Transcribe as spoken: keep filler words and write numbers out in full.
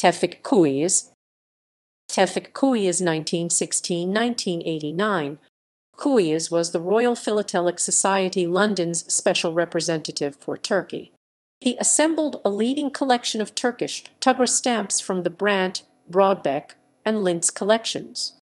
Tevfik Kuyas. Tevfik Kuyas nineteen sixteen to nineteen eighty-nine. Kuyas was the Royal Philatelic Society London's special representative for Turkey. He assembled a leading collection of Turkish Tughra stamps from the Brandt, Broadbeck, and Linz collections.